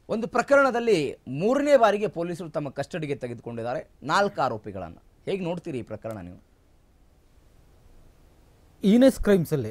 ಒಂದು ಪ್ರಕರಣದಲ್ಲಿ ಮೂರನೇ ಬಾರಿಗೆ ಪೊಲೀಸರು ತಮ್ಮ ಕಸ್ಟಡಿಗೆ ತೆಗೆದುಕೊಂಡಿದ್ದಾರೆ 4 ಆರೋಪಿಗಳನ್ನು. ಹೇಗೆ ನೋಡ್ತೀರಿ ಈ ಪ್ರಕರಣ ನೀವು? ಈನೆಸ್ ಕ್ರೈಮ್ಸ್ ಅಲ್ಲಿ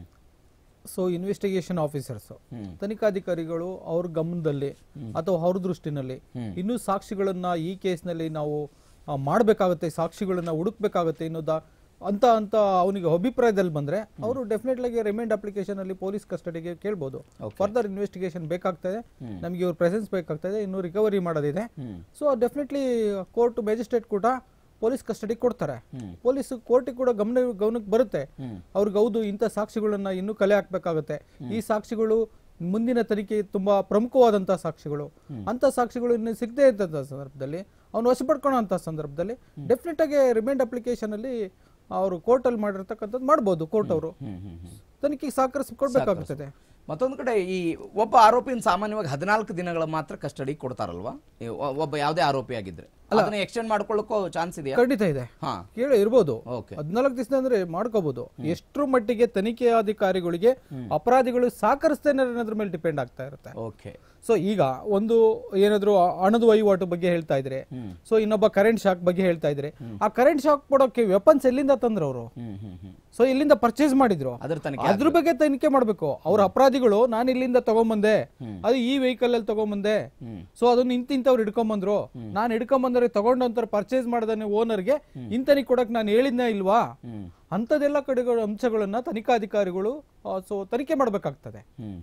ಸೊ ಇನ್ವೆಸ್ಟಿಗೇಷನ್ ಆಫೀಸರ್ಸ್ ತನಿಖಾಧಿಕಾರಿಗಳು ಅವ್ರ ಗಮನದಲ್ಲಿ ಅಥವಾ ಅವ್ರ ದೃಷ್ಟಿನಲ್ಲಿ ಇನ್ನೂ ಸಾಕ್ಷಿಗಳನ್ನ ಈ ಕೇಸ್ನಲ್ಲಿ ನಾವು ಮಾಡಬೇಕಾಗುತ್ತೆ, ಸಾಕ್ಷಿಗಳನ್ನ ಹುಡುಕ್ಬೇಕಾಗುತ್ತೆ ಅನ್ನೋದ ಅಂತ ಅವನಿಗೆ ಅಭಿಪ್ರಾಯದಲ್ಲಿ ಬಂದ್ರೆ ಅವರು ಡೆಫಿನೆಟ್ಲಿ ರಿಮೈಂಡ್ ಅಪ್ಲಿಕೇಶನ್ ಅಲ್ಲಿ ಪೊಲೀಸ್ ಕಸ್ಟಡಿಗೆ ಕೇಳ್ಬೋದು. ಫರ್ದರ್ ಇನ್ವೆಸ್ಟಿಗೇಷನ್ ಬೇಕಾಗ್ತದೆ, ನಮಗೆ ಇವ್ರ ಪ್ರೆಸೆನ್ಸ್ ಬೇಕಾಗ್ತದೆ, ಇನ್ನು ರಿಕವರಿ ಮಾಡೋದಿದೆ. ಸೊ ಡೆಫಿನೆಟ್ಲಿ ಕೋರ್ಟ್ ಮ್ಯಾಜಿಸ್ಟ್ರೇಟ್ ಕೂಡ ಪೊಲೀಸ್ ಕಸ್ಟಡಿ ಕೊಡ್ತಾರೆ. ಪೊಲೀಸ್ ಕೋರ್ಟಿಗೆ ಕೂಡ ಗಮನಕ್ಕೆ ಬರುತ್ತೆ ಅವ್ರಿಗೆ, ಹೌದು ಇಂಥ ಸಾಕ್ಷಿಗಳನ್ನ ಇನ್ನೂ ಕಲೆ ಹಾಕ್ಬೇಕಾಗುತ್ತೆ, ಈ ಸಾಕ್ಷಿಗಳು ಮುಂದಿನ ತನಿಖೆ ತುಂಬಾ ಪ್ರಮುಖವಾದಂತಹ ಸಾಕ್ಷಿಗಳು, ಅಂತ ಸಾಕ್ಷಿಗಳು ಇನ್ನು ಸಿಗದೇ ಇದ್ದಂತಹ ಸಂದರ್ಭದಲ್ಲಿ ಅವ್ನು ವಶಪಡ್ಕೊಳ್ಳೋ ಅಂತ ಸಂದರ್ಭದಲ್ಲಿ ಡೆಫಿನೆಟ್ ಆಗಿ ರಿಮೈಂಡ್ ಅಪ್ಲಿಕೇಶನ್ ಅಲ್ಲಿ ಅವರು ಕೋರ್ಟ್ ಅಲ್ಲಿ ಮಾಡಿರ್ತಕ್ಕಂಥದ್ದು ಮಾಡ್ಬೋದು. ಕೋರ್ಟ್ ಅವರು ತನಿಖೆಗೆ ಸಹಕರಿಸಿಕೊಡ್ಬೇಕಾಗುತ್ತದೆ. ಮತ್ತೊಂದು ಕಡೆ ಈ ಒಬ್ಬ ಆರೋಪಿಯನ್ನು ಸಾಮಾನ್ಯವಾಗಿ 14 ದಿನಗಳ ಮಾತ್ರ ಕಸ್ಟಡಿ ಕೊಡ್ತಾರಲ್ವಾ, ಒಬ್ಬ ಯಾವುದೇ ಆರೋಪಿ ಆಗಿದ್ರೆ ಅದನ್ನ ಎಕ್ಸ್ಟೆಂಡ್ ಮಾಡ್ಕೊಳ್ಳೋಕೋ ಚಾನ್ಸ್ ಇದೆಯಾ? ಖಂಡಿತ ಇದೆ, ಕೇಳಿ ಇರ್ಬೋದು. 14 ದಿವಸ ಅಂದ್ರೆ ಮಾಡ್ಕೋಬಹುದು. ಎಷ್ಟರ ಮಟ್ಟಿಗೆ ತನಿಖಾಧಿಕಾರಿಗಳಿಗೆ ಅಪರಾಧಿಗಳು ಸಹಕರಿಸ್ತೇನೆ ಅನ್ನೋದ್ರ ಮೇಲೆ ಡಿಪೆಂಡ್ ಆಗ್ತಾ ಇರುತ್ತೆ. ಸೊ ಈಗ ಒಂದು ಏನಾದ್ರು ಹಣದ ವಹಿವಾಟು ಬಗ್ಗೆ ಹೇಳ್ತಾ ಇದ್ರೆ, ಸೊ ಇನ್ನೊಬ್ಬ ಕರೆಂಟ್ ಶಾಕ್ ಬಗ್ಗೆ ಹೇಳ್ತಾ ಇದ್ರೆ, ಆ ಕರೆಂಟ್ ಶಾಕ್ ಕೊಡೋಕೆ ವೆಪನ್ಸ್ ಎಲ್ಲಿಂದ ತಂದ್ರು ಅವರು, ಸೊ ಇಲ್ಲಿಂದ ಪರ್ಚೇಸ್ ಮಾಡಿದ್ರು, ಅದ್ರ ಬಗ್ಗೆ ತನಿಖೆ ಮಾಡ್ಬೇಕು. ಅವ್ರ ಅಪರಾಧಿಗಳು ನಾನು ಇಲ್ಲಿಂದ ತಗೊಂಬಂದೆ, ಅದು ಈ ವೆಹಿಕಲ್ ಅಲ್ಲಿ ತಗೊಂಬಂದೆ, ಸೊ ಅದನ್ನ ಇಂತಿಂತವ್ರು ಹಿಡ್ಕೊಂಬಂದ್ರು, ನಾನು ಹಿಡ್ಕೊಂಬಂದ್ರೆ ತಗೊಂಡಂತ ಪರ್ಚೇಸ್ ಮಾಡದನೆ ಓನರ್ಗೆ ಇಂತನಿಗೆ ಕೊಡಕ್ ನಾನು ಹೇಳಿದ್ನ ಇಲ್ವಾ, ಅಂತದೆಲ್ಲ ಕಡೆಗಳ ಅಂಶಗಳನ್ನ ತನಿಖಾಧಿಕಾರಿಗಳು ಸೊ ತನಿಖೆ ಮಾಡ್ಬೇಕಾಗ್ತದೆ.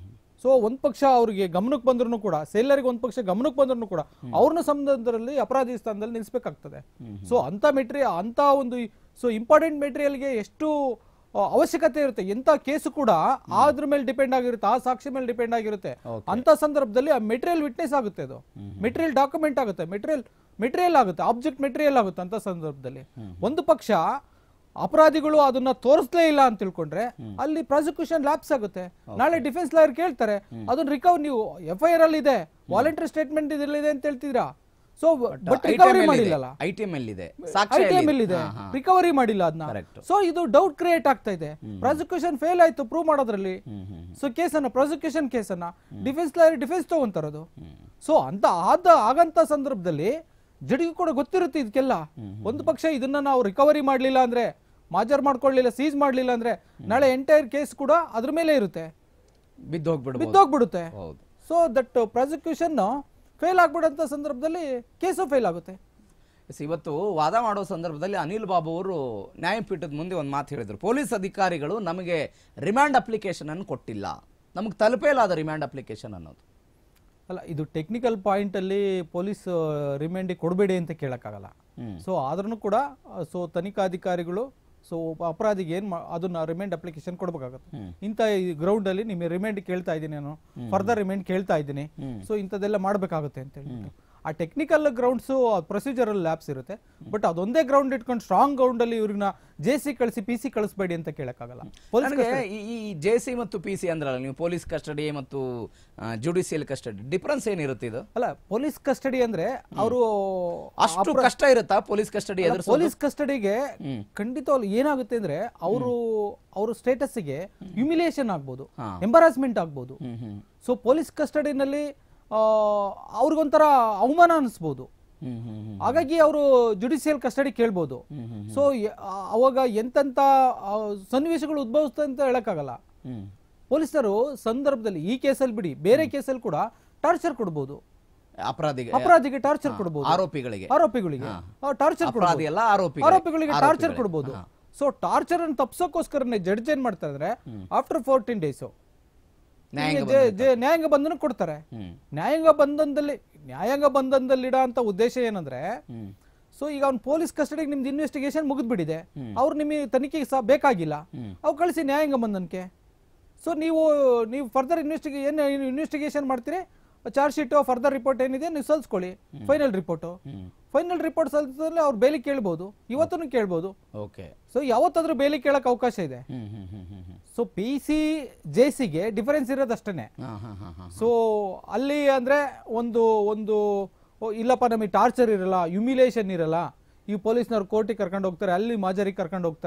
ಸೊ ಒಂದ್ ಪಕ್ಷ ಅವ್ರಿಗೆ ಗಮನಕ್ಕೆ ಬಂದ್ರು ಕೂಡ, ಸೇಲರಿಗೆ ಒಂದ್ ಪಕ್ಷ ಗಮನಕ್ಕೆ ಬಂದ್ರು ಕೂಡ ಅವ್ರನ್ನ ಸಂದರ್ಭದಲ್ಲಿ ಅಪರಾಧಿ ಸ್ಥಾನದಲ್ಲಿ ನಿಲ್ಸ್ಬೇಕಾಗ್ತದೆ. ಸೊ ಅಂತ ಮೆಟೀರಿಯಲ್, ಅಂತ ಒಂದು ಸೊ ಇಂಪಾರ್ಟೆಂಟ್ ಮೆಟೀರಿಯಲ್ಗೆ ಎಷ್ಟು ಅವಶ್ಯಕತೆ ಇರುತ್ತೆ, ಎಂತ ಕೇಸು ಕೂಡ ಅದ್ರ ಮೇಲೆ ಡಿಪೆಂಡ್ ಆಗಿರುತ್ತೆ, ಆ ಸಾಕ್ಷಿ ಮೇಲೆ ಡಿಪೆಂಡ್ ಆಗಿರುತ್ತೆ. ಅಂತ ಸಂದರ್ಭದಲ್ಲಿ ಆ ಮೆಟೀರಿಯಲ್ ವಿಟ್ನೆಸ್ ಆಗುತ್ತೆ, ಅದು ಮೆಟೀರಿಯಲ್ ಡಾಕ್ಯುಮೆಂಟ್ ಆಗುತ್ತೆ, ಮೆಟೀರಿಯಲ್ ಆಗುತ್ತೆ, ಆಬ್ಜೆಕ್ಟ್ ಮೆಟೀರಿಯಲ್ ಆಗುತ್ತೆ. ಅಂತ ಸಂದರ್ಭದಲ್ಲಿ ಒಂದು ಪಕ್ಷ ಅಪರಾಧಿಗಳು ಅದನ್ನ ತೋರಿಸಲೇ ಇಲ್ಲ ಅಂತ ತಿಳ್ಕೊಂಡ್ರೆ ಅಲ್ಲಿ ಪ್ರಾಸಿಕ್ಯೂಷನ್ ಲ್ಯಾಪ್ಸ್ ಆಗುತ್ತೆ. ನಾಳೆ ಡಿಫೆನ್ಸ್ ಲಾಯರ್ ಕೇಳ್ತಾರೆ, ಅದನ್ನ ರಿಕವರ್ ನೀವು FIR ಅಲ್ಲಿ ಇದೆ, ವಾಲಂಟರಿ ಸ್ಟೇಟ್ಮೆಂಟ್ ಇದರಲ್ಲಿದೆ ಅಂತ ಹೇಳ್ತಿದ್ರಾ, ಸೊ ಬಟ್ ರಿಕವರಿ ಮಾಡಿಲ್ಲ, ITM ಇದೆ, ರಿಕವರಿ ಮಾಡಿಲ್ಲ ಅದನ್ನ. ಸೊ ಇದು ಡೌಟ್ ಕ್ರಿಯೇಟ್ ಆಗ್ತಾ ಇದೆ. ಪ್ರಾಸಿಕ್ಯೂಷನ್ ಫೇಲ್ ಆಯ್ತು ಪ್ರೂವ್ ಮಾಡೋದ್ರಲ್ಲಿ. ಸೊ ಕೇಸನ್ನ ಪ್ರಾಸಿಕ್ಯೂಷನ್ ಕೇಸನ್ನ ಡಿಫೆನ್ಸ್ ಲಾಯರ್ ಡಿಫೆನ್ಸ್ ತಗೊಂತಾರದು. ಸೊ ಅಂತ ಆಗಂತ ಸಂದರ್ಭದಲ್ಲಿ ಜಡ್ಜಿಗೂ ಕೂಡ ಗೊತ್ತಿರುತ್ತೆ ಇದಕ್ಕೆಲ್ಲ. ಒಂದು ಪಕ್ಷ ಇದನ್ನ ನಾವು ರಿಕವರಿ ಮಾಡ್ಲಿಲ್ಲ ಅಂದ್ರೆ, ಮಾಜರ್ ಮಾಡ್ಕೊಳ್ಳಿಲ್ಲ, ಸೀಸ್ ಮಾಡ್ಲಿಲ್ಲ ಅಂದ್ರೆ ನಾಳೆ ಎಂಟೈರ್ ಕೇಸ್ ಕೂಡ ಅದ್ರ ಮೇಲೆ ಇರುತ್ತೆ, ಬಿದ್ದೋಗ್ಬಿಡುತ್ತೆ. ಸೊ ದಟ್ ಪ್ರಾಸಿಕ್ಯೂಷನ್ ಫೇಲ್ ಆಗ್ಬಿಡಂತ ಸಂದರ್ಭದಲ್ಲಿ ಕೇಸು ಫೇಲ್ ಆಗುತ್ತೆ. ಇವತ್ತು ವಾದ ಮಾಡೋ ಸಂದರ್ಭದಲ್ಲಿ ಅನಿಲ್ ಬಾಬು ಅವರು ನ್ಯಾಯಪೀಠದ ಮುಂದೆ ಒಂದು ಮಾತು ಹೇಳಿದ್ರು, ಪೊಲೀಸ್ ಅಧಿಕಾರಿಗಳು ನಮಗೆ ರಿಮಾಂಡ್ ಅಪ್ಲಿಕೇಶನ್ ಅನ್ನು ಕೊಟ್ಟಿಲ್ಲ, ನಮಗೆ ತಲುಪೇ ಇಲ್ಲ ಅದು ರಿಮಾಂಡ್ ಅಪ್ಲಿಕೇಶನ್ ಅನ್ನೋದು. ಅಲ್ಲ, ಇದು ಟೆಕ್ನಿಕಲ್ ಪಾಯಿಂಟ್ ಅಲ್ಲಿ ಪೊಲೀಸ್ ರಿಮಾಂಡ್ ಕೊಡಬೇಡಿ ಅಂತ ಕೇಳಕ್ಕಾಗಲ್ಲ. ಸೊ ಆದ್ರೂ ಕೂಡ ಸೊ ತನಿಖಾಧಿಕಾರಿಗಳು ಸೊ ಅಪರಾಧಿಗೆ ಅದನ್ನ ರಿಮಾಂಡ್ ಅಪ್ಲಿಕೇಶನ್ ಕೊಡ್ಬೇಕಾಗುತ್ತೆ. ಇಂಥ ಗ್ರೌಂಡ್ ಅಲ್ಲಿ ನಿಮಗೆ ರಿಮಾಂಡ್ ಕೇಳ್ತಾ ಇದ್ದೀನಿ, ನಾನು ಫರ್ದರ್ ರಿಮಾಂಡ್ ಕೇಳ್ತಾ ಇದ್ದೀನಿ, ಸೊ ಇಂಥದ್ದೆಲ್ಲ ಮಾಡ್ಬೇಕಾಗುತ್ತೆ ಅಂತ ಹೇಳಿ. ಆ ಟೆಕ್ನಿಕಲ್ ಗ್ರೌಂಡ್ಸ್ ಪ್ರೊಸೀಜರಲ್ ಲ್ಯಾಬ್ಸ್ ಇರುತ್ತೆ, ಬಟ್ ಅದೊಂದೇ ಗ್ರೌಂಡ್ ಇಟ್ಕೊಂಡು ಸ್ಟ್ರಾಂಗ್ ಗ್ರೌಂಡ್ ಅಲ್ಲಿ ಇವ್ರನ್ನ JC ಕಳಿಸಿ PC ಕಳಿಸಬೇಡಿ ಅಂತ ಕೇಳಕ್ಕಾಗಲ್ಲ. ಈ JC ಮತ್ತು PC ಅಂದ್ರಲ್ಲ ನೀವು, ಪೊಲೀಸ್ ಕಸ್ಟಡಿ ಮತ್ತು ಜುಡಿಷಿಯಲ್ ಕಸ್ಟಡಿ ಡಿಫರೆನ್ಸ್ ಏನಿರುತ್ತೆ ಇದು? ಅಲ್ಲ, ಪೊಲೀಸ್ ಕಸ್ಟಡಿ ಅಂದ್ರೆ ಅವರು ಅಷ್ಟು ಕಷ್ಟ ಇರುತ್ತಾ ಪೊಲೀಸ್ ಕಸ್ಟಡಿ? ಪೊಲೀಸ್ ಕಸ್ಟಡಿಗೆ ಖಂಡಿತವಾಗ್ಲು ಏನಾಗುತ್ತೆ ಅಂದ್ರೆ ಅವ್ರ ಸ್ಟೇಟಸ್ಗೆ ಹ್ಯುಮಿಲಿಯೇಷನ್ ಆಗ್ಬೋದು, ಎಂಬರಾಸ್ಮೆಂಟ್ ಆಗ್ಬೋದು. ಸೊ ಪೊಲೀಸ್ ಕಸ್ಟಡಿನಲ್ಲಿ ಅವ್ರಿಗೊಂಥರ ಅವಮಾನ ಅನಿಸ್ಬೋದು, ಹಾಗಾಗಿ ಅವರು ಜುಡಿಷಿಯಲ್ ಕಸ್ಟಡಿ ಕೇಳ್ಬೋದು. ಸೊ ಅವಾಗ ಎಂತೆಂತ ಸನ್ನಿವೇಶಗಳು ಉದ್ಭವಿಸ್ತದೆ ಅಂತ ಹೇಳಕ್ಕಾಗಲ್ಲ. ಪೊಲೀಸರು ಸಂದರ್ಭದಲ್ಲಿ ಈ ಕೇಸಲ್ಲಿ ಬಿಡಿ, ಬೇರೆ ಕೇಸಲ್ಲಿ ಕೂಡ ಟಾರ್ಚರ್ ಕೊಡ್ಬೋದು, ಅಪರಾಧಿಗೆ ಟಾರ್ಚರ್ ಕೊಡ್ಬೋದು, ಆರೋಪಿಗಳಿಗೆ ಟಾರ್ಚರ್ ಕೊಡ್ಬೋದು, ಆರೋಪಿಗಳಿಗೆ ಟಾರ್ಚರ್ ಕೊಡ್ಬೋದು. ಸೊ ಟಾರ್ಚರ್ ಅನ್ನು ತಪ್ಸೋಕೋಸ್ಕರನೇ ಜಡ್ಜ್ ಏನ್ ಮಾಡ್ತಾರೆ ಅಂದ್ರೆ ಆಫ್ಟರ್ 14 ಡೇಸ್ ನ್ಯಾಯಾಂಗ ಬಂಧನ ಕೊಡ್ತಾರೆ. ನ್ಯಾಯಾಂಗ ಬಂಧನದಲ್ಲಿ ಇಡೋ ಅಂತ ಉದ್ದೇಶ ಏನಂದ್ರೆ, ಸೊ ಈಗ ಅವ್ನು ಪೊಲೀಸ್ ಕಸ್ಟಡಿಗೆ ನಿಮ್ದು ಇನ್ವೆಸ್ಟಿಗೇಷನ್ ಮುಗಿದ್ಬಿಟ್ಟಿದೆ, ಅವ್ರು ನಿಮಗೆ ತನಿಖೆಗೆ ಸಹ ಬೇಕಾಗಿಲ್ಲ, ಅವು ಕಳಿಸಿ ನ್ಯಾಯಾಂಗ ಬಂಧನಕ್ಕೆ. ಸೊ ನೀವು ಫರ್ದರ್ ಇನ್ವೆಸ್ಟಿಗೇಷನ್ ಮಾಡ್ತೀರಿ, ಚಾರ್ಜ್ ಶೀಟ್ ಫರ್ದರ್ ರಿಪೋರ್ಟ್ ಏನಿದೆ ನೀವು ಸಲ್ಲಿಸ್ಕೊಳ್ಳಿ, ಫೈನಲ್ ರಿಪೋರ್ಟ್ ಸಲ್ಲಿಸಿದ್ರೆ ಅವ್ರು ಬೇಲಿ ಕೇಳ್ಬೋದು, ಇವತ್ತೂ ಕೇಳ್ಬೋದು. ಸೊ ಯಾವತ್ತಾದ್ರೂ ಬೇಲಿ ಕೇಳಕ್ ಅವಕಾಶ ಇದೆ. ಸೊ PC JCಗೆ ಡಿಫರೆನ್ಸ್ ಇರೋದಷ್ಟೇ. ಸೊ ಅಲ್ಲಿ ಅಂದ್ರೆ ಒಂದು ಇಲ್ಲಪ್ಪ ನಮಗೆ ಟಾರ್ಚರ್ ಇರಲ್ಲ, ಹ್ಯುಮಿಲೇಷನ್ ಇರಲ್ಲ, ಈ ಪೊಲೀಸ್ನವ್ರು ಕೋರ್ಟಿಗೆ ಕರ್ಕೊಂಡು ಹೋಗ್ತಾರೆ, ಅಲ್ಲಿ ಮಾಜರಿಗೆ ಕರ್ಕೊಂಡು ಹೋಗ್ತಾರೆ,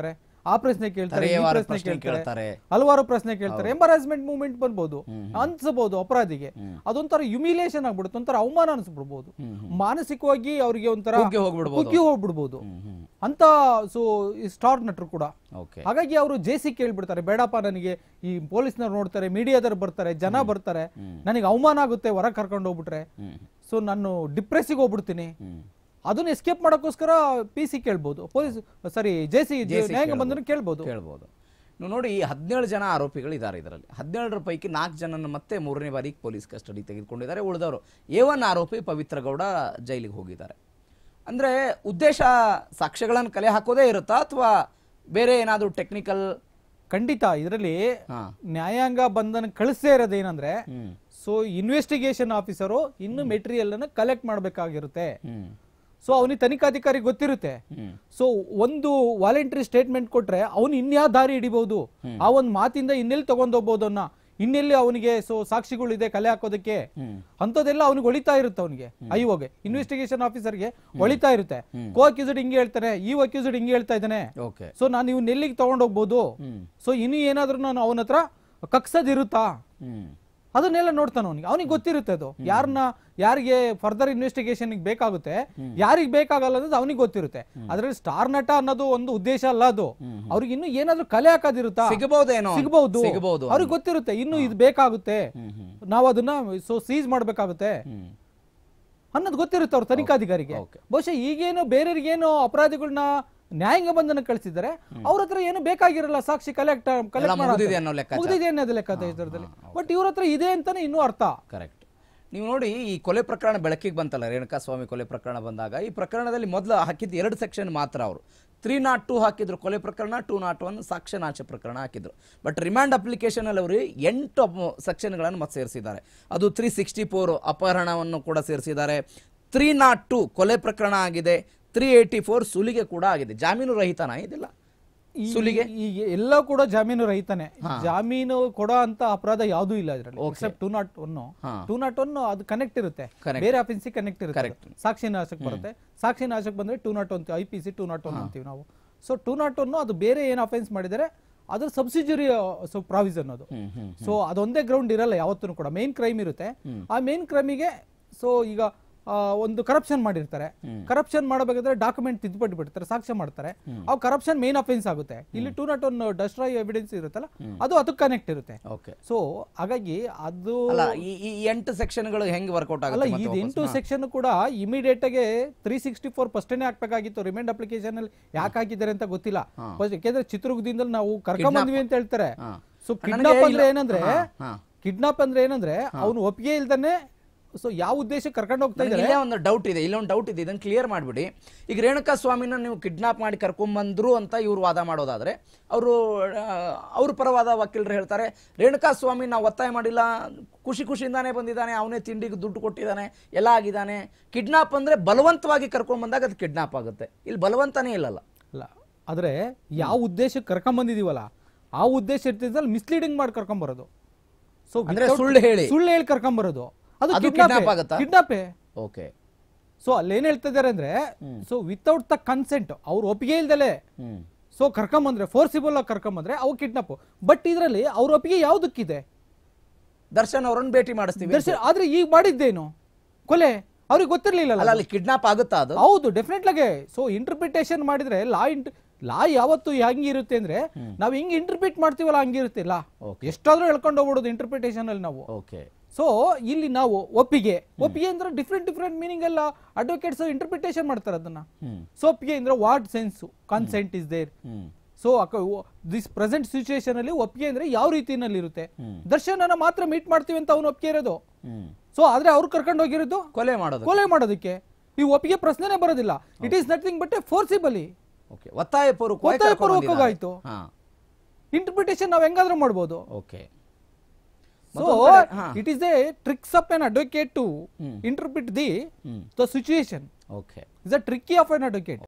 ಆ ಪ್ರಶ್ನೆ ಕೇಳ್ತಾರೆ, ಈ ತಲೆವಾರ ಪ್ರಶ್ನೆ ಪ್ರಶ್ನೆ ಕೇಳ್ತಾರೆ, ಕೇಳ್ತಾರೆ. ಹಲವಾರು ಪ್ರಶ್ನೆ ಕೇಳ್ತಾರೆ. ಎಂಬರಾಸ್ಮೆಂಟ್ ಮೂವ್ಮೆಂಟ್ ಬರ್ಬೋದು, ಅನ್ಸಬಹುದು ಅಪರಾಧಿಗೆ. ಅದೊಂಥರ ಹ್ಯುಮಿಲೇಷನ್ ಆಗ್ಬಿಡುತ್ತೆ, ಒಂಥರ ಅವಮಾನ ಅನ್ಸ್ಬಿಡ್ಬೋದು, ಮಾನಸಿಕವಾಗಿ ಅವ್ರಿಗೆ ಒಂಥರ ಕುಗ್ಗಿ ಹೋಗ್ಬಿಡ್ಬೋದು ಅಂತ. ಸೊ ಈ ಸ್ಟಾರ್ ನಟರು ಕೂಡ ಹಾಗಾಗಿ ಅವರು ಜೇಸಿ ಕೇಳ್ಬಿಡ್ತಾರೆ, ಬೇಡಪ್ಪ ನನಗೆ ಈ ಪೊಲೀಸ್ನವ್ರು ನೋಡ್ತಾರೆ, ಮೀಡಿಯಾದವ್ರು ಬರ್ತಾರೆ, ಜನ ಬರ್ತಾರೆ, ನನಗೆ ಅವಮಾನ ಆಗುತ್ತೆ ಹೊರ ಕರ್ಕೊಂಡು ಹೋಗ್ಬಿಟ್ರೆ, ಸೊ ನಾನು ಡಿಪ್ರೆಸ್ಸಿಗೆ ಹೋಗ್ಬಿಡ್ತೀನಿ. ಅದನ್ನ ಎಸ್ಕೇಪ್ ಮಾಡೋಕ್ಕೋಸ್ಕರ ಪಿ ಸಿ ಕೇಳ್ಬೋದು, ಪೊಲೀಸ್ ಸಾರಿ ಜೇಸಿ ನ್ಯಾಯಾಂಗ ಬಂಧನ ಕೇಳ್ಬೋದು. ನೀವು ನೋಡಿ, 17 ಜನ ಆರೋಪಿಗಳಿದ್ದಾರೆ. ಇದರಲ್ಲಿ 17ರ ಪೈಕಿ 4 ಜನನ ಮತ್ತೆ 3ನೇ ಬಾರಿಗೆ ಪೊಲೀಸ್ ಕಸ್ಟಡಿ ತೆಗೆದುಕೊಂಡಿದ್ದಾರೆ. ಉಳಿದವರು A1 ಆರೋಪಿ ಪವಿತ್ರ ಗೌಡ ಜೈಲಿಗೆ ಹೋಗಿದ್ದಾರೆ. ಅಂದ್ರೆ ಉದ್ದೇಶ ಸಾಕ್ಷ್ಯಗಳನ್ನು ಕಲೆ ಹಾಕೋದೇ ಇರುತ್ತಾ ಅಥವಾ ಬೇರೆ ಏನಾದರೂ ಟೆಕ್ನಿಕಲ್? ಖಂಡಿತ ಇದರಲ್ಲಿ ನ್ಯಾಯಾಂಗ ಬಂಧನ ಕಳಿಸೇ ಇರೋದೇನಂದ್ರೆ, ಸೊ ಇನ್ವೆಸ್ಟಿಗೇಷನ್ ಆಫೀಸರು ಇನ್ನು ಮೆಟೀರಿಯಲ್ ಅನ್ನು ಕಲೆಕ್ಟ್ ಮಾಡಬೇಕಾಗಿರುತ್ತೆ. ಸೊ ಅವನಿಗೆ ತನಿಖಾಧಿಕಾರಿ ಗೊತ್ತಿರುತ್ತೆ. ಸೊ ಒಂದು ವಾಲಂಟರಿ ಸ್ಟೇಟ್ಮೆಂಟ್ ಕೊಟ್ರೆ ಅವನು ಇನ್ಯಾ ದಾರಿ ಹಿಡಿಬಹುದು, ಆ ಒಂದು ಮಾತಿಂದ ಇನ್ನೆಲ್ಲಿ ತಗೊಂಡೋಗ್ಬೋದು ಅವನ್ನ, ಇನ್ನೆಲ್ಲಿ ಅವನಿಗೆ ಸೊ ಸಾಕ್ಷಿಗಳಿದೆ ಕಲೆ ಹಾಕೋದಕ್ಕೆ, ಅಂತದೆಲ್ಲ ಅವನಿಗೆ ಹೊಳಿತಾ ಇರುತ್ತೆ. ಅವನಿಗೆ ಐಒಗೆ ಇನ್ವೆಸ್ಟಿಗೇಷನ್ ಆಫೀಸರ್ಗೆ ಹೊಳಿತಾ ಇರುತ್ತೆ. ಕೋ ಅಕ್ಯೂಸ್ಡ್ ಹಿಂಗೆ ಹೇಳ್ತಾನೆ, ಈ ಅಕ್ಯೂಸ್ಡ್ ಹಿಂಗೆ ಹೇಳ್ತಾ ಇದ್ದಾನೆ, ಸೊ ನಾನು ಇವ್ನ ಎಲ್ಲಿಗೆ ತಗೊಂಡೋಗ್ಬೋದು, ಸೊ ಇನ್ನು ಏನಾದ್ರೂ ನಾನು ಅವನ ಹತ್ರ ಕಕ್ಸದಿರುತ್ತಾ, ಅದನ್ನೆಲ್ಲ ನೋಡ್ತಾನೆ. ಅವನಿಗೆ ಗೊತ್ತಿರುತ್ತೆ ಅದು ಯಾರಿಗೆ ಫರ್ದರ್ ಇನ್ವೆಸ್ಟಿಗೇಷನ್ ಬೇಕಾಗುತ್ತೆ, ಯಾರಿಗೆ ಬೇಕಾಗಲ್ಲ ಅನ್ನೋದು ಅವನಿಗೆ ಗೊತ್ತಿರುತ್ತೆ. ಅದ್ರಲ್ಲಿ ಸ್ಟಾರ್ ನಟ ಅನ್ನೋದು ಒಂದು ಉದ್ದೇಶ ಅಲ್ಲ, ಅದು ಅವ್ರಿಗೆ ಇನ್ನು ಏನಾದ್ರೂ ಕಲೆ ಹಾಕೋದಿರುತ್ತಾ, ಸಿಗಬಹುದು, ಅವ್ರಿಗೆ ಗೊತ್ತಿರುತ್ತೆ ಇನ್ನು ಇದು ಬೇಕಾಗುತ್ತೆ, ನಾವು ಅದನ್ನ ಸೊ ಸೀಸ್ ಮಾಡ್ಬೇಕಾಗುತ್ತೆ ಅನ್ನೋದು ಗೊತ್ತಿರುತ್ತೆ ಅವ್ರ ತನಿಖಾಧಿಕಾರಿಗೆ. ಬಹುಶಃ ಈಗೇನು ಬೇರೆಯವ್ರಿಗೇನು ಅಪರಾಧಿಗಳನ್ನ ನ್ಯಾಯಾಂಗ ಬಂಧನ ಕಳಿಸಿದ್ದಾರೆ, ಅವ್ರ ಹತ್ರ ಏನು ಬೇಕಾಗಿರಲ್ಲ, ಸಾಕ್ಷಿ ಕಲೆಕ್ಟ್ ಮುಗಿದಿದೆ ಅನ್ನೋದು ಲೆಕ್ಕಾಚಾರದಲ್ಲಿ. ಬಟ್ ಇವ್ರ ಹತ್ರ ಇದೆ ಅಂತಾನೆ ಇನ್ನೂ ಅರ್ಥ. ಕರೆಕ್ಟ್. ನೀವು ನೋಡಿ, ಈ ಕೊಲೆ ಪ್ರಕರಣ ಬೆಳಕಿಗೆ ಬಂತಲ್ಲ, ರೇಣುಕಾಸ್ವಾಮಿ ಕೊಲೆ ಪ್ರಕರಣ ಬಂದಾಗ ಈ ಪ್ರಕರಣದಲ್ಲಿ ಮೊದಲು ಹಾಕಿದ್ದು 2 ಸೆಕ್ಷನ್ ಮಾತ್ರ. ಅವರು 302 ಹಾಕಿದ್ರು ಕೊಲೆ ಪ್ರಕರಣ, 201 ಸಾಕ್ಷ್ಯನಾಶ ಪ್ರಕರಣ ಹಾಕಿದ್ರು. ಬಟ್ ರಿಮಾಂಡ್ ಅಪ್ಲಿಕೇಶನ್ ಅಲ್ಲಿ ಅವರು 8 ಸೆಕ್ಷನ್ಗಳನ್ನು ಮತ್ತೆ ಸೇರಿಸಿದ್ದಾರೆ. ಅದು 364 ಅಪಹರಣವನ್ನು ಕೂಡ ಸೇರಿಸಿದ್ದಾರೆ, 302 ಕೊಲೆ ಪ್ರಕರಣ ಆಗಿದೆ, 384 ಸುಲಿಗೆ ಕೂಡ ಆಗಿದೆ. ಜಾಮೀನು ರಹಿತನಾ ಇದೆಲ್ಲ? ಸುಲಿಗೆ ಈಗ ಎಲ್ಲ ಕೂಡ ಜಾಮೀನು ರಹಿತನೇ. ಜಾಮೀನು ಕೊಡೋ ಅಂತ ಅಪರಾಧ ಯಾವುದೂ ಇಲ್ಲ ಇದರಲ್ಲಿ, ಎಕ್ಸೆಪ್ಟ್ 201 ಅದು ಕನೆಕ್ಟ್ ಇರುತ್ತೆ, ಬೇರೆ ಆಫೆನ್ಸ್ ಕನೆಕ್ಟ್ ಇರುತ್ತೆ. ಸಾಕ್ಷಿ ನಾಶಕ್ಕೆ ಬರುತ್ತೆ, ಸಾಕ್ಷಿ ನಾಶಕ್ಕೆ ಬಂದ್ರೆ 201 IPC 201 ಅಂತೀವಿ ನಾವು. ಸೊ 201 ಅದು ಬೇರೆ ಏನು ಅಫೆನ್ಸ್ ಮಾಡಿದರೆ ಅದ್ರ ಸಬ್ಸಿಜರಿ ಪ್ರಾವಿಷನ್ ಅದು. ಸೊ ಅದೊಂದೇ ಗ್ರೌಂಡ್ ಇರಲ್ಲ ಯಾವತ್ತೂ ಕೂಡ, ಮೇನ್ ಕ್ರೈಮ್ ಇರುತ್ತೆ. ಆ ಮೇನ್ ಕ್ರೈಮಿಗೆ ಸೊ ಈಗ ಒಂದು ಕರಪ್ಷನ್ ಮಾಡಿರ್ತಾರೆ, ಕರಪ್ಷನ್ ಮಾಡಬೇಕಾದ್ರೆ ಡಾಕ್ಯುಮೆಂಟ್ ತಿದ್ದುಪಟ್ಟು ಬಿಡ್ತಾರೆ, ಸಾಕ್ಷ್ಯ ಮಾಡ್ತಾರೆ, ಅವು ಕರಪ್ಷನ್ ಮೇನ್ ಅಫೆನ್ಸ್ ಆಗುತ್ತೆ. ಇಲ್ಲಿ 201 ಡೆಸ್ಟ್ರಾಯ್ ಎವಿಡೆನ್ಸ್ ಇರುತ್ತಲ್ಲ, ಅದು ಅದಕ್ಕೆ ಕನೆಕ್ಟ್ ಇರುತ್ತೆ. ಸೊ ಹಾಗಾಗಿ ಅದು ಈ 8 ಸೆಕ್ಷನ್ಗಳು ಹೆಂಗೆ ವರ್ಕೌಟ್ ಆಗುತ್ತೆ? ಅಲ್ಲ, ಈ 8 ಸೆಕ್ಷನ್ ಕೂಡ ಇಮಿಡಿಯೇಟ್ ಆಗಿ 364 ಫಸ್ಟೇನೆ ಹಾಕ್ಬೇಕಾಗಿತ್ತು. ರಿಮೈಂಡ್ ಅಪ್ಲಿಕೇಶನ್ ಅಲ್ಲಿ ಯಾಕೆ ಹಾಕಿದ್ದಾರೆ ಅಂತ ಗೊತ್ತಿಲ್ಲ. ಯಾಕೆಂದ್ರೆ ಚಿತ್ರದುರ್ಗದಿಂದ ನಾವು ಕರ್ಕೊಂಡ್ ಬಂದ್ವಿ ಅಂತ ಹೇಳ್ತಾರೆ. ಸೊ ಕಿಡ್ನಾಪ್ ಅಂದ್ರೆ ಏನಂದ್ರೆ ಅವನು ಒಪ್ಪಿಗೆ ಇಲ್ದಾನೆ ಸೊ ಯಾವ ಉದ್ದೇಶಕ್ಕೆ ಕರ್ಕೊಂಡು ಹೋಗ್ತಾ ಇದ್ದಾರೆ? ಒಂದು ಡೌಟ್ ಇದೆ, ಇಲ್ಲೊಂದು ಡೌಟ್ ಇದೆ, ಇದನ್ನು ಕ್ಲಿಯರ್ ಮಾಡಿಬಿಡಿ. ಈಗ ರೇಣುಕಾಸ್ವಾಮಿನ ನೀವು ಕಿಡ್ನಾಪ್ ಮಾಡಿ ಕರ್ಕೊಂಡ್ಬಂದ್ರು ಅಂತ ಇವ್ರು ವಾದ ಮಾಡೋದಾದ್ರೆ, ಅವ್ರ ಪರವಾದ ವಕೀಲರು ಹೇಳ್ತಾರೆ ರೇಣುಕಾಸ್ವಾಮಿ ನಾವು ಒತ್ತಾಯ ಮಾಡಿಲ್ಲ, ಖುಷಿಯಿಂದಾನೇ ಬಂದಿದ್ದಾನೆ, ಅವನೇ ತಿಂಡಿಗೆ ದುಡ್ಡು ಕೊಟ್ಟಿದ್ದಾನೆ, ಎಲ್ಲ ಆಗಿದ್ದಾನೆ. ಕಿಡ್ನಾಪ್ ಅಂದ್ರೆ ಬಲವಂತವಾಗಿ ಕರ್ಕೊಂಡ್ ಬಂದಾಗ ಅದು ಕಿಡ್ನಾಪ್ ಆಗುತ್ತೆ, ಇಲ್ಲಿ ಬಲವಂತನೇ ಇಲ್ಲಲ್ಲ. ಅಲ್ಲ, ಆದ್ರೆ ಯಾವ ಉದ್ದೇಶಕ್ಕೆ ಕರ್ಕೊಂಡ್ ಬಂದಿದೀವಲ್ಲ ಆ ಉದ್ದೇಶ ಇರ್ತಿದ್ದಲ್ಲಿ ಮಿಸ್ಲೀಡಿಂಗ್ ಮಾಡಿ ಕರ್ಕೊಂಡ್ ಬರೋದು. ಸೊ ಸುಳ್ಳು ಹೇಳಿ ಕರ್ಕೊಂಡ್ ಬರೋದು ಅದು ಕಿಡ್ನಾಪೇ. ಓಕೆ. ಸೊ ಅಲ್ಲೇನ್ ಹೇಳ್ತಾ ಇದಾರೆ ಅಂದ್ರೆ, ಸೊ ವಿತೌಟ್ ದ ಕನ್ಸೆಂಟ್, ಅವ್ರು ಒಪ್ಪಿಗೆ ಇಲ್ದಲೆ ಸೊ ಕರ್ಕೊಂಬಂದ್ರೆ, ಫೋರ್ಸಿಬಲ್ ಆಗಿ ಕರ್ಕೊಂಬಂದ್ರೆ ಅವು ಕಿಡ್ನಾಪ್. ಬಟ್ ಇದ್ರಲ್ಲಿ ಅವ್ರ ಒಪ್ಪಿಗೆ ಯಾವ್ದಕ್ಕಿದೆ? ದರ್ಶನ್ ಅವರನ್ನು ಭೇಟಿ ಮಾಡಿಸ್ತೀವಿ, ಆದ್ರೆ ಈಗ ಮಾಡಿದ್ದೇನು ಕೊಲೆ ಅವ್ರಿಗೆ ಗೊತ್ತಿರ್ಲಿಲ್ಲ. ಅಲ್ಲಿ ಕಿಡ್ನಾಪ್ ಆಗುತ್ತಾ? ಅದು ಹೌದು, ಡೆಫಿನೆಟ್ ಆಗಿ. ಸೊ ಇಂಟರ್ಪ್ರಿಟೇಷನ್ ಮಾಡಿದ್ರೆ ಲಾ ಯಾವತ್ತು ಹೆಂಗಿರುತ್ತೆ ಅಂದ್ರೆ, ನಾವ್ ಹಿಂಗ್ ಇಂಟರ್ಪ್ರಿಟ್ ಮಾಡ್ತೀವಲ್ಲ ಹಂಗಿರುತ್ತೆ. ಲಾ ಎಷ್ಟಾದ್ರೂ ಹೇಳ್ಕೊಂಡು ಹೋಗ್ಬಿಡೋದು ಇಂಟರ್ಪ್ರಿಟೇಷನ್ ಅಲ್ಲಿ ನಾವು. ಸೊ ಇಲ್ಲಿ ನಾವು ಒಪ್ಪಿಗೆ ಅಂದ್ರೆ ಡಿಫ್ರೆಂಟ್ ಮೀನಿಂಗ್ ಎಲ್ಲ ಅಡ್ವೊಕೇಟ್ಸ್ ಇಂಟರ್ಪ್ರಿಟೇಷನ್ ಮಾಡ್ತಾರೆ ಅದನ್ನ. ಸೊ ಒಪ್ಪಿಗೆ ಅಂದ್ರೆ what sense consent is there. So this present situation ಅಲ್ಲಿ ಒಪ್ಪಿಗೆ ಅಂದ್ರೆ ಯಾವ ರೀತಿಯಲ್ಲಿ ಇರುತ್ತೆ? ದರ್ಶನ ಮಾತ್ರ ಮೀಟ್ ಮಾಡ್ತೀವಿ ಅಂತ ಅವ್ನು ಒಪ್ಪಿಗೆ ಇರೋದು. ಸೊ ಆದ್ರೆ ಅವ್ರು ಕರ್ಕೊಂಡು ಹೋಗಿರೋದು ಕೊಲೆ ಮಾಡೋದಕ್ಕೆ. ಈ ಒಪ್ಪಿಗೆ ಪ್ರಶ್ನೆನೇ ಬರೋದಿಲ್ಲ. It is nothing but forcibly, ಒತ್ತಾಯಪೂರ್ವಕವಾಯಿತು. ಇಂಟರ್ಪ್ರಿಟೇಷನ್ ನಾವ್ ಹೆಂಗಾದ್ರೂ ಮಾಡಬಹುದು. So it is a tricks of an advocate to interpret the situation. It's a tricky of an advocate.